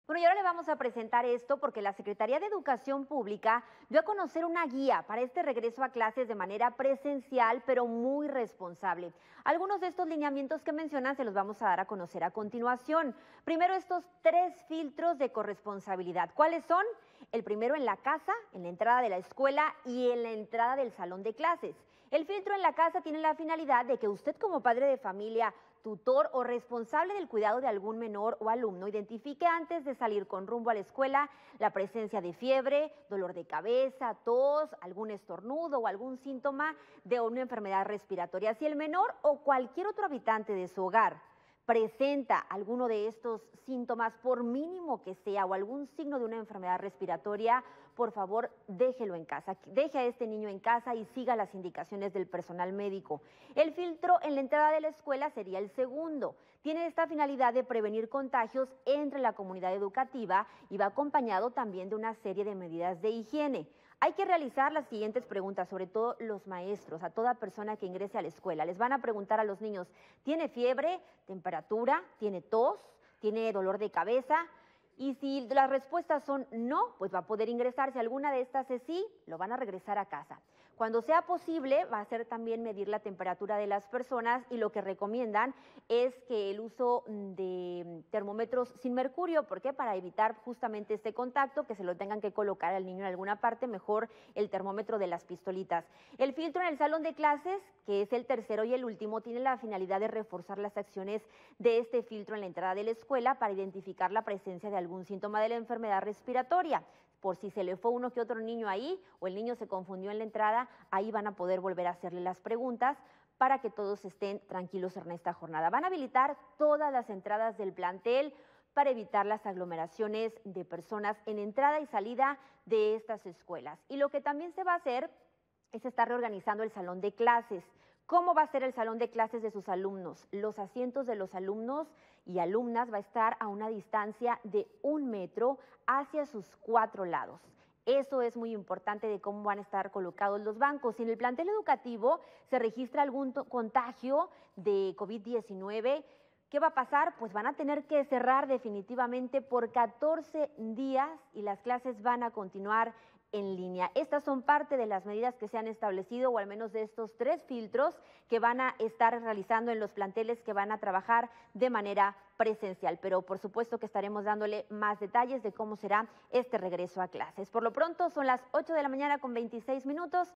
Bueno, y ahora le vamos a presentar esto porque la Secretaría de Educación Pública dio a conocer una guía para este regreso a clases de manera presencial, pero muy responsable. Algunos de estos lineamientos que mencionan se los vamos a dar a conocer a continuación. Primero, estos 3 filtros de corresponsabilidad. ¿Cuáles son? El primero en la casa, en la entrada de la escuela y en la entrada del salón de clases. El filtro en la casa tiene la finalidad de que usted como padre de familia, tutor o responsable del cuidado de algún menor o alumno identifique antes de salir con rumbo a la escuela la presencia de fiebre, dolor de cabeza, tos, algún estornudo o algún síntoma de una enfermedad respiratoria. Si el menor o cualquier otro habitante de su hogar presenta alguno de estos síntomas, por mínimo que sea, o algún signo de una enfermedad respiratoria, por favor, déjelo en casa. Deje a este niño en casa y siga las indicaciones del personal médico. El filtro en la entrada de la escuela sería el segundo. Tiene esta finalidad de prevenir contagios entre la comunidad educativa y va acompañado también de una serie de medidas de higiene. Hay que realizar las siguientes preguntas, sobre todo los maestros, a toda persona que ingrese a la escuela. Les van a preguntar a los niños, ¿tiene fiebre, temperatura, tiene tos, tiene dolor de cabeza? Y si las respuestas son no, pues va a poder ingresar. Si alguna de estas es sí, lo van a regresar a casa. Cuando sea posible, va a ser también medir la temperatura de las personas y lo que recomiendan es que el uso de termómetros sin mercurio. ¿Por qué? Para evitar justamente este contacto, que se lo tengan que colocar al niño en alguna parte, mejor el termómetro de las pistolitas. El filtro en el salón de clases, que es el tercero y el último, tiene la finalidad de reforzar las acciones de este filtro en la entrada de la escuela para identificar la presencia de algún síntoma de la enfermedad respiratoria. Por si se le fue uno que otro niño ahí o el niño se confundió en la entrada, ahí van a poder volver a hacerle las preguntas para que todos estén tranquilos en esta jornada. Van a habilitar todas las entradas del plantel para evitar las aglomeraciones de personas en entrada y salida de estas escuelas. Y lo que también se va a hacer es estar reorganizando el salón de clases. ¿Cómo va a ser el salón de clases de sus alumnos? Los asientos de los alumnos y alumnas va a estar a una distancia de 1 metro hacia sus 4 lados. Eso es muy importante de cómo van a estar colocados los bancos. Si en el plantel educativo se registra algún contagio de COVID-19, ¿qué va a pasar? Pues van a tener que cerrar definitivamente por 14 días y las clases van a continuar en línea. Estas son parte de las medidas que se han establecido, o al menos de estos 3 filtros que van a estar realizando en los planteles que van a trabajar de manera presencial. Pero por supuesto que estaremos dándole más detalles de cómo será este regreso a clases. Por lo pronto son las 8 de la mañana con 26 minutos.